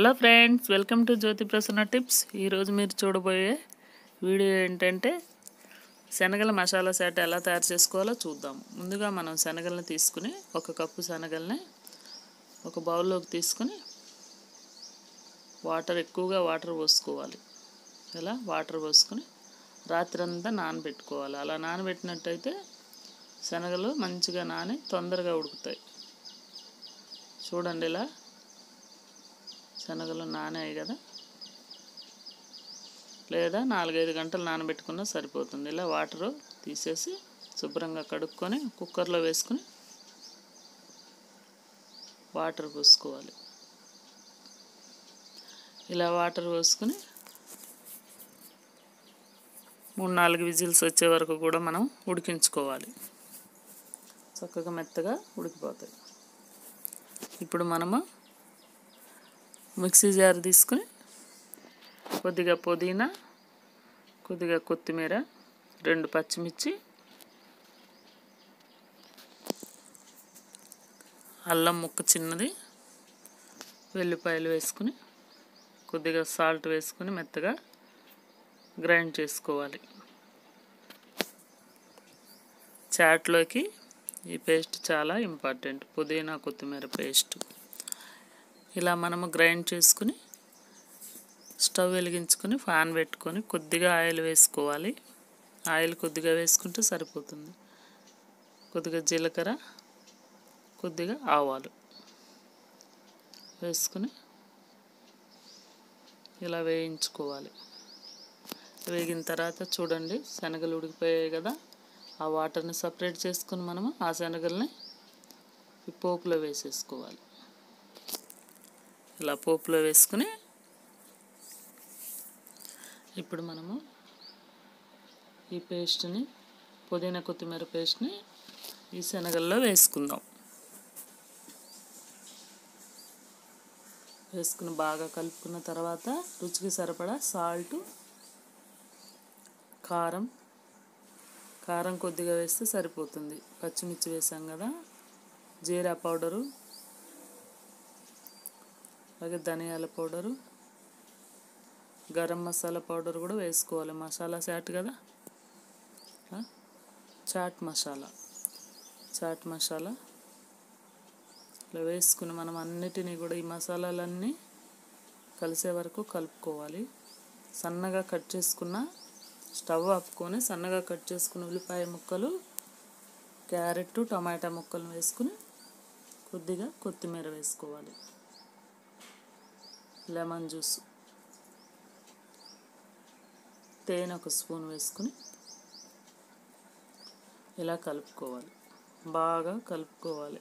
Hello friends, welcome to Jyothi Prasanna tips. ఈరోజు మీరు చూడబోయే వీడియో ఏంటంటే శనగల మసాలా చాట్ ఎలా తయారు చేసుకోవాలో చూద్దాం. ముందుగా మనం శనగలను తీసుకుని ఒక కప్పు శనగల్ని ఒక బౌల్లోకి తీసుకుని ఎక్కువగా వాటర్ పోసుకోవాలి. ఇలా వాటర్ పోసుకుని రాత్రంతా నానబెట్టుకోవాలి. అలా నానబెట్టినట్టయితే శనగలు మంచిగా నాని తొందరగా ఉడుకుతాయి. చూడండి, ఇలా శనగలు నానాయి కదా, లేదా 4-5 గంటలు నానబెట్టుకున్నా సరిపోతుంది. ఇలా వాటరు తీసేసి శుభ్రంగా కడుక్కొని కుక్కర్లో వేసుకుని వాటర్ పోసుకోవాలి. ఇలా వాటర్ పోసుకుని 3-4 విజిల్స్ వచ్చే వరకు కూడా మనం ఉడికించుకోవాలి. చక్కగా మెత్తగా ఉడికిపోతాయి. ఇప్పుడు మనము మిక్సీ జార్ తీసుకుని కొద్దిగా పుదీనా, కొద్దిగా కొత్తిమీర, 2 పచ్చిమిర్చి, అల్లం ముక్క చిన్నది, వెల్లిపాయలు వేసుకుని కొద్దిగా సాల్ట్ వేసుకుని మెత్తగా గ్రైండ్ చేసుకోవాలి. చాట్లోకి ఈ పేస్ట్ చాలా ఇంపార్టెంట్, పుదీనా కొత్తిమీర పేస్ట్. ఇలా మనము గ్రైండ్ చేసుకుని స్టవ్ వెలిగించుకొని ఫ్యాన్ పెట్టుకొని కొద్దిగా ఆయిల్ వేసుకోవాలి. ఆయిల్ కొద్దిగా వేసుకుంటే సరిపోతుంది. కొద్దిగా జీలకర్ర, కొద్దిగా ఆవాలు వేసుకుని ఇలా వేయించుకోవాలి. వేగిన తర్వాత చూడండి, శనగలు ఉడికిపోయాయి కదా, ఆ వాటర్ని సపరేట్ చేసుకుని మనము ఆ శనగల్ని ఈ పోపులో వేసేసుకోవాలి. ఇలా పోపులో వేసుకుని ఇప్పుడు మనము ఈ పేస్ట్ని, పుదీనా కొత్తిమీర పేస్ట్ని ఈ శనగల్లో వేసుకుందాం. వేసుకుని బాగా కలుపుకున్న తర్వాత రుచికి సరిపడా సాల్టు, కారం కొద్దిగా వేస్తే సరిపోతుంది. పచ్చిమిర్చి వేసాం కదా, జీరా పౌడరు, అలాగే ధనియాల పౌడరు, గరం మసాలా పౌడర్ కూడా వేసుకోవాలి. మసాలా చాట్ కదా, చాట్ మసాలా ఇలా వేసుకుని మనం అన్నిటినీ కూడా ఈ మసాలాలన్నీ కలిసే వరకు కలుపుకోవాలి. సన్నగా కట్ చేసుకున్న, స్టవ్ ఆపుకొని సన్నగా కట్ చేసుకున్న ఉల్లిపాయ ముక్కలు, క్యారెట్, టమాటా ముక్కలు వేసుకుని కొద్దిగా కొత్తిమీర వేసుకోవాలి. లెమన్ జ్యూస్, తేనె 1 స్పూన్ వేసుకుని ఇలా కలుపుకోవాలి. బాగా కలుపుకోవాలి.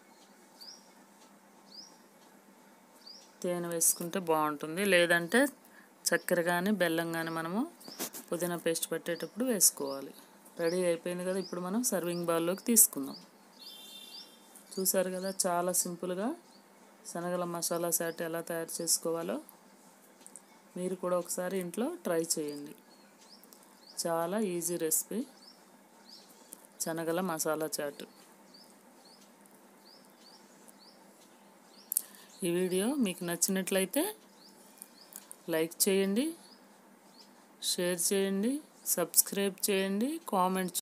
తేనె వేసుకుంటే బాగుంటుంది, లేదంటే చక్కెర కానీ బెల్లం కానీ మనము పుదీనా పేస్ట్ పెట్టేటప్పుడు వేసుకోవాలి. రెడీ అయిపోయింది కదా, ఇప్పుడు మనం సర్వింగ్ బౌల్లోకి తీసుకుందాం. చూసారు కదా, చాలా సింపుల్గా శనగల మసాలా చాట్ ఎలా తయారు చేసుకోవాలో మీరు కూడా ఒకసారి ఇంట్లో ట్రై చేయండి. చాలా ఈజీ రెసిపీ శనగల మసాలా చాట్. ఈ వీడియో మీకు నచ్చినట్లయితే లైక్ చేయండి, షేర్ చేయండి, సబ్స్క్రైబ్ చేయండి, కామెంట్